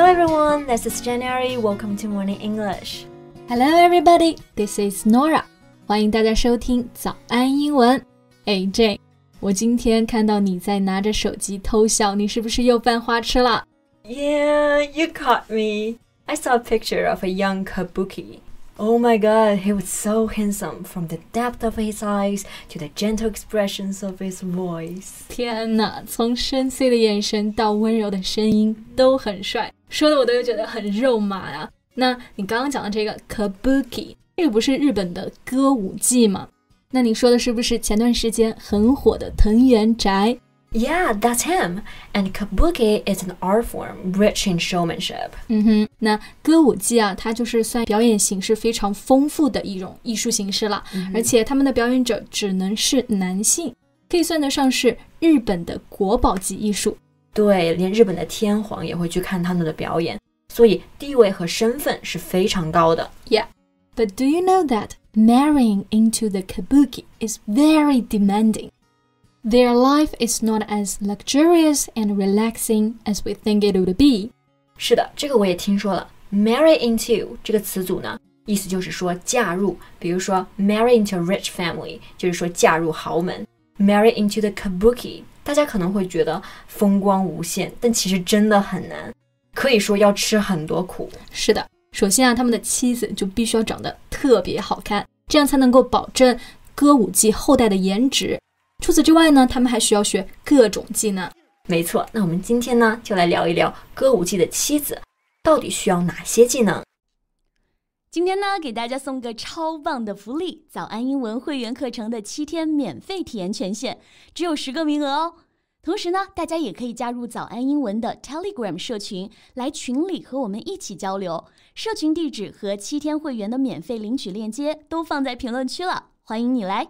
Hello everyone, this is January. Welcome to Morning English. Hello everybody, this is Nora. 欢迎大家收听早安英文。Jane， 我今天看到你在拿着手机偷笑，你是不是又犯花痴了？ Yeah, you caught me. I saw a picture of a young Kabuki.Oh my god, he was so handsome from the depth of his eyes to the gentle expressions of his voice. 天哪，从深邃的眼神到温柔的声音都很帅，说的我都觉得很肉麻呀。那你刚刚讲的这个 Kabuki， 这个不是日本的歌舞伎吗？那你说的是不是前段时间很火的藤原宅 ？Yeah, that's him. And Kabuki is an art form rich in showmanship. 那歌舞伎啊，它就是算表演形式非常丰富的一种艺术形式了，而且他们的表演者只能是男性，可以算得上是日本的国宝级艺术。 对，连日本的天皇也会去看他们的表演，所以地位和身份是非常高的。 Yeah, but do you know that marrying into the Kabuki is very demanding?Their life is not as luxurious and relaxing as we think it would be. 是的，这个我也听说了。Marry into 这个词组呢，意思就是说嫁入，比如说 marry into a rich family 就是说嫁入豪门。Marry into the Kabuki 大家可能会觉得风光无限，但其实真的很难，可以说要吃很多苦。 是的，首先啊，他们的妻子就必须要长得特别好看，这样才能够保证歌舞伎后代的颜值。除此之外呢，他们还需要学各种技能。 没错，那我们今天呢，就来聊一聊歌舞伎的妻子到底需要哪些技能。 今天呢，给大家送个超棒的福利，早安英文会员课程的7天免费体验权限，只有10个名额哦。同时呢，大家也可以加入早安英文的 Telegram 社群，来群里和我们一起交流。社群地址和7天会员的免费领取链接都放在评论区了，欢迎你来。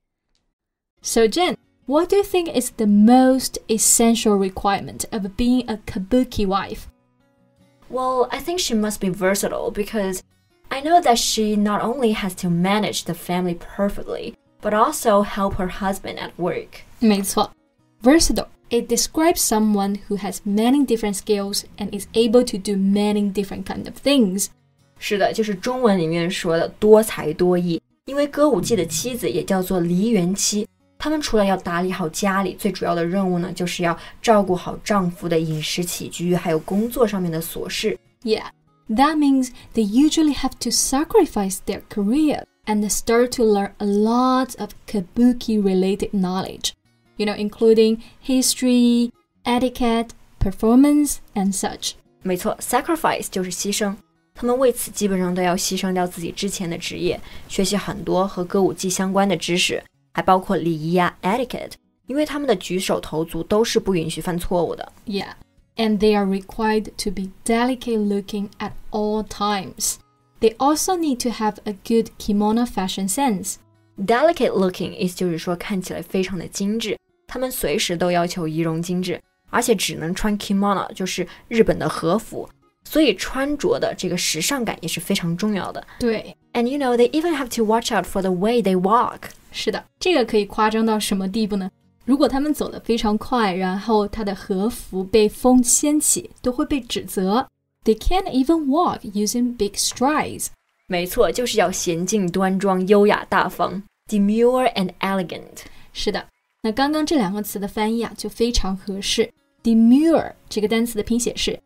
So Jen, what do you think is the most essential requirement of being a Kabuki wife? Well, I think she must be versatile because I know that she not only has to manage the family perfectly, but also help her husband at work. 没错， versatile, it describes someone who has many different skills and is able to do many different kind of things. 是的，就是中文里面说的多才多艺。因为歌舞伎的妻子也叫做梨园妻，他们除了要打理好家里，最主要的任务呢，就是要照顾好丈夫的饮食起居，还有工作上面的琐事。 Yeah, that means they usually have to sacrifice their career and start to learn a lot of Kabuki-related knowledge, including history, etiquette, performance, and such. 没错 ，sacrifice 就是牺牲。他们为此基本上都要牺牲掉自己之前的职业，学习很多和歌舞伎相关的知识。还包括礼仪啊 etiquette， 因为他们的举手投足都是不允许犯错误的。 Yeah, and they are required to be delicate looking at all times. They also need to have a good kimono fashion sense. Delicate looking 意思就是说看起来非常的精致，他们随时都要求仪容精致，而且只能穿 kimono， 就是日本的和服，所以穿着的这个时尚感也是非常重要的。 对。 And they even have to watch out for the way they walk. 是的，这个可以夸张到什么地步呢？如果他们走得非常快，然后他的和服被风掀起，都会被指责。They can't even walk using big strides. 没错，就是要娴静端庄、优雅大方 demure and elegant. 是的，那刚刚这两个词的翻译啊，就非常合适。Demure 这个单词的拼写是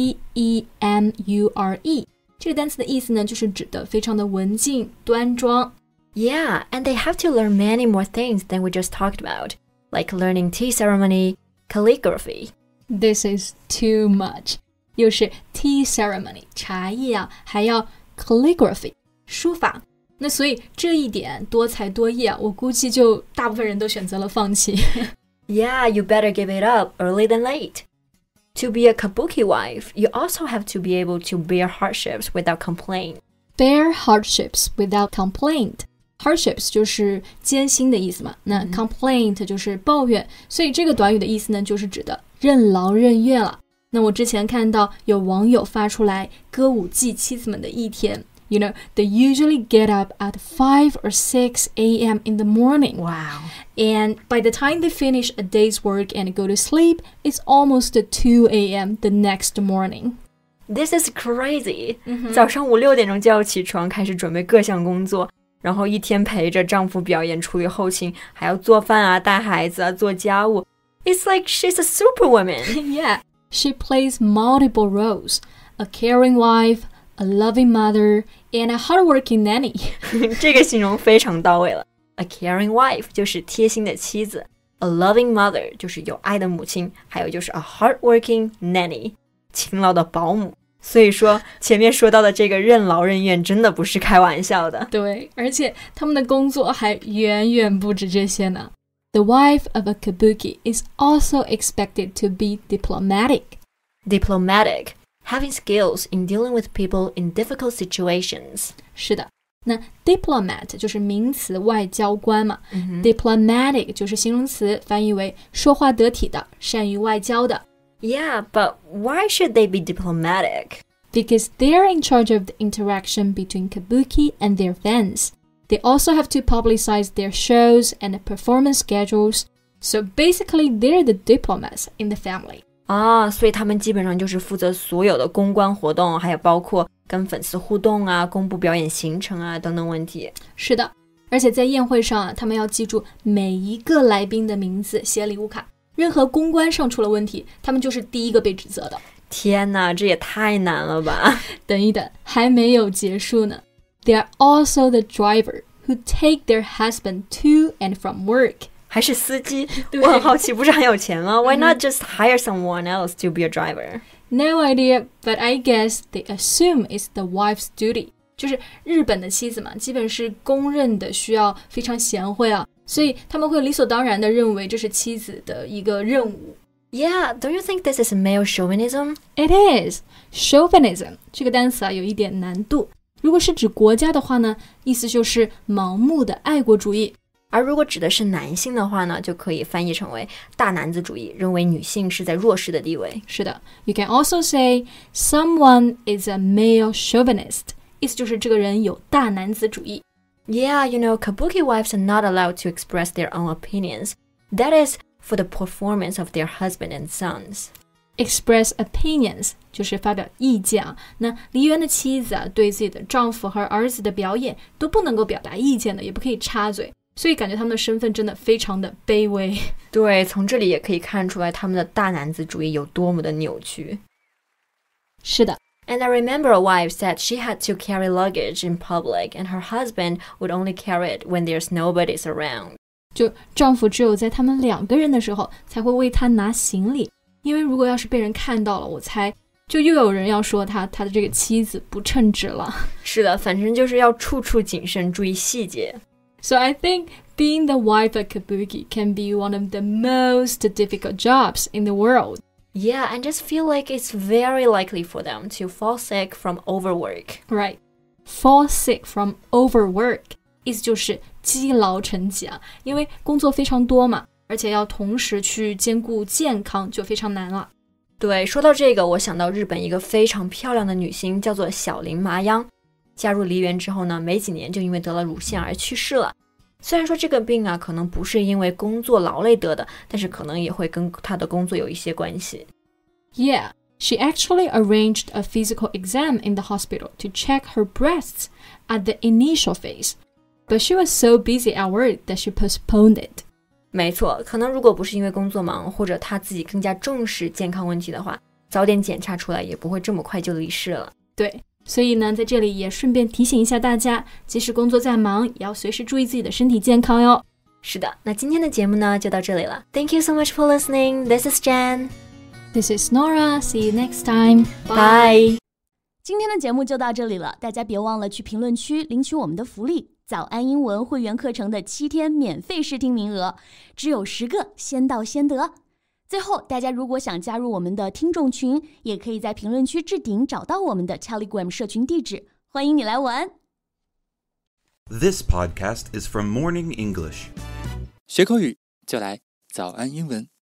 D-E-M-U-R-E， 这个单词的意思呢，就是指的非常的文静、端庄。 Yeah, and they have to learn many more things than we just talked about, like learning tea ceremony, calligraphy. This is too much. 又是 tea ceremony, 茶叶啊，还要 calligraphy, 书法。那所以这一点多才多艺啊，我估计就大部分人都选择了放弃。 Yeah, you better give it up early than late. To be a Kabuki wife, you also have to be able to bear hardships without complaint. Bear hardships without complaint.Hardships 就是艰辛的意思嘛，那 complaint 就是抱怨，所以这个短语的意思呢，就是指的任劳任怨了。那我之前看到有网友发出来歌舞伎妻子们的一天 they usually get up at 5 or 6 a.m. in the morning. Wow. And by the time they finish a day's work and go to sleep, it's almost 2 a.m. the next morning. This is crazy. 早上5、6点钟就要起床，开始准备各项工作，然后一天陪着丈夫表演，处理后勤，还要做饭啊、带孩子啊、做家务。It's like she's a superwoman. Yeah, she plays multiple roles. A caring wife, a loving mother, and a hardworking nanny. 这个形容非常到位了。A caring wife 就是贴心的妻子， A loving mother 就是有爱的母亲，还有就是 a hardworking nanny 勤劳的保姆。所以说前面说到的这个任劳任怨真的不是开玩笑的。 对，而且他们的工作还远远不止这些呢。The wife of a kabuki is also expected to be diplomatic. Diplomatic, having skills in dealing with people in difficult situations. 是的，那 diplomat 就是名词外交官嘛，diplomatic 就是形容词，翻译为说话得体的，善于外交的。 Yeah, but why should they be diplomatic? Because they're in charge of the interaction between kabuki and their fans. They also have to publicize their shows and performance schedules. So basically, they're the diplomats in the family. 所以他们基本上就是负责所有的公关活动，还有包括跟粉丝互动啊、公布表演行程啊等等问题。 是的，而且在宴会上啊，他们要记住每一个来宾的名字，写礼物卡。任何公关上出了问题，他们就是第一个被指责的。 天哪，这也太难了吧！ 等一等，还没有结束呢。They are also the driver who take their husband to and from work. 还是司机？我很好奇，不是很有钱吗？ Why not just hire someone else to be a driver? No idea, but I guess they assume it's the wife's duty. 就是日本的妻子嘛，基本是公认的需要非常贤惠啊，所以他们会理所当然的认为这是妻子的一个任务。 Yeah, don't you think this is male chauvinism? It is. Chauvinism 这个单词啊有一点难度。如果是指国家的话呢，意思就是盲目的爱国主义。 而如果指的是男性的话呢，就可以翻译成为大男子主义，认为女性是在弱势的地位。 是的 You can also say someone is a male chauvinist. 意思就是这个人有大男子主义。 Yeah, you know, kabuki wives are not allowed to express their own opinions. That is for the performance of their husband and sons. Express opinions 就是发表意见啊。那梨园的妻子啊，对自己的丈夫和儿子的表演都不能够表达意见的，也不可以插嘴。所以感觉他们的身份真的非常的卑微。 对，从这里也可以看出来他们的大男子主义有多么的扭曲。 是的。 And I remember a wife said she had to carry luggage in public and her husband would only carry it when there's nobody around. 就丈夫只有在他们2个人的时候才会为她拿行李，因为如果要是被人看到了，我猜就又有人要说他的这个妻子不称职了。 是的，反正就是要处处谨慎，注意细节。 So I think being the wife of kabuki can be one of the most difficult jobs in the world. Yeah, and just feel like it's very likely for them to fall sick from overwork. Right. Fall sick from overwork 意思就是积劳成疾啊，因为工作非常多嘛，而且要同时去兼顾健康，就非常难了。 对，说到这个，我想到日本一个非常漂亮的女星，叫做小林麻央。加入梨园之后呢，没几年就因为得了乳腺而去世了。虽然说这个病啊，可能不是因为工作劳累得的，但是可能也会跟她的工作有一些关系。 Yeah, she actually arranged a physical exam in the hospital to check her breasts at the initial phase, but she was so busy at work that she postponed it. 没错，可能如果不是因为工作忙，或者她自己更加重视健康问题的话，早点检查出来也不会这么快就离世了。 对。所以呢，在这里也顺便提醒一下大家，即使工作再忙，也要随时注意自己的身体健康哟。 是的，那今天的节目呢，就到这里了。Thank you so much for listening. This is Jen. This is Nora. See you next time. Bye. 今天的节目就到这里了，大家别忘了去评论区领取我们的福利——早安英文会员课程的7天免费试听名额，只有10个，先到先得。最后，大家如果想加入我们的听众群，也可以在评论区置顶找到我们的 Telegram 社群地址，欢迎你来玩。 This podcast is from Morning English. 学口语就来早安英文。